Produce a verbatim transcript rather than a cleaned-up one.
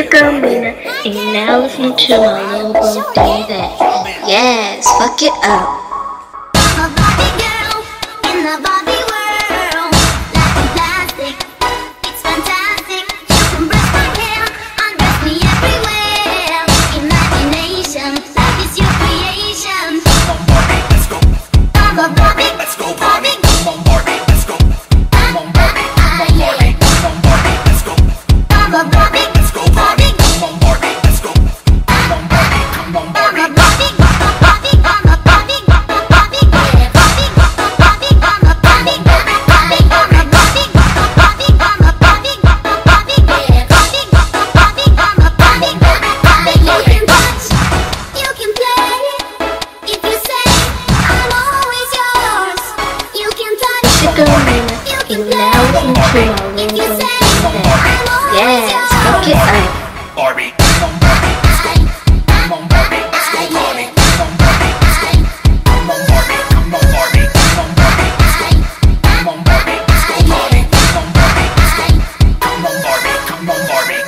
your girl Mina, and you're now listening to my little bro do that. Yes, fuck it up. I'm a Barbie girl in the Barbie world. Life in plastic, it's fantastic. You can brush my hair, undress me everywhere. Imagination, life is your creation. Come on Barbie, let's go. I'm a Barbie, Let's go Barbie. Come on Barbie, let's go. Come on Barbie, come on Barbie, come on Barbie, let's go. I'm a Barbie, Let's go Barbie. Come on Barbie, let's go. Come on Barbie, come on I'm Barbie. a Barbie, Barbie, I'm a Barbie, Barbie, yeah. Barbie, Barbie, I'm a Barbie, Barbie, I'm a Barbie, Barbie, I'm a Barbie, Barbie, yeah. Barbie, Barbie, I'm a Barbie, Barbie. You can touch, you can play. If you say I'm always yours, you can touch, It's your girl Mina, you and can you're now play. listening to my If little you bro say do that. I'm always Yes, fuck it yours. up. Barbie.